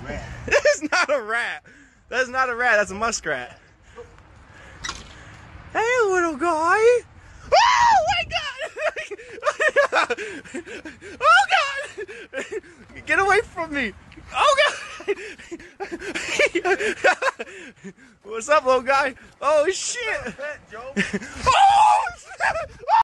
rat. That's not a rat. That's not a rat. That's a muskrat. Hey, little guy. Oh my God! Oh God! Get away from me! Oh God! What's up, little guy? Oh shit! Pet, Joe. Oh!